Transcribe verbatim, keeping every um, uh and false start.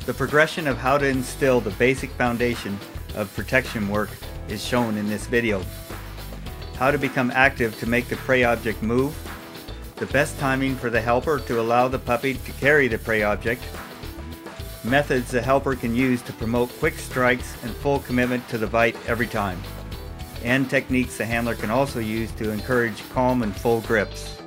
The progression of how to instill the basic foundation of protection work is shown in this video. How to become active to make the prey object move, the best timing for the helper to allow the puppy to carry the prey object, methods the helper can use to promote quick strikes and full commitment to the bite every time, and techniques the handler can also use to encourage calm and full grips.